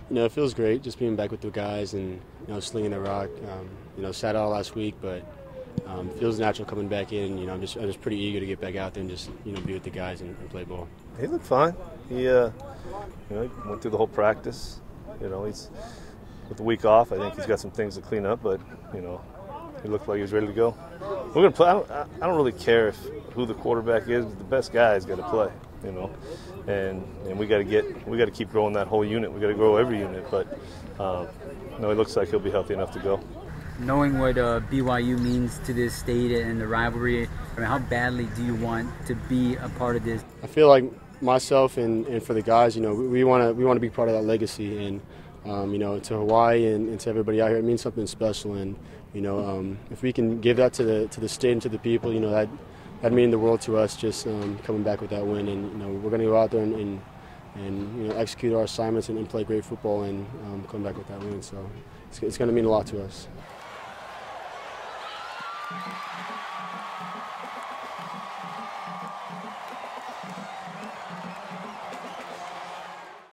It feels great just being back with the guys and slinging the rock. Sat out last week, but it feels natural coming back in. I'm just pretty eager to get back out there and just be with the guys and play ball. He looked fine. He went through the whole practice. He's with the week off. I think he's got some things to clean up, but he looked like he was ready to go. We're gonna play. I don't really care who the quarterback is. The best guy's got to play. And we got to keep growing that whole unit. We got to grow every unit. But it looks like he'll be healthy enough to go. Knowing what BYU means to this state and the rivalry, how badly do you want to be a part of this? I feel like myself and for the guys, we want to be part of that legacy. And to Hawaii and to everybody out here, it means something special. And if we can give that to the state and to the people, that mean the world to us. Just coming back with that win, and we're going to go out there and execute our assignments and play great football and come back with that win. So it's going to mean a lot to us.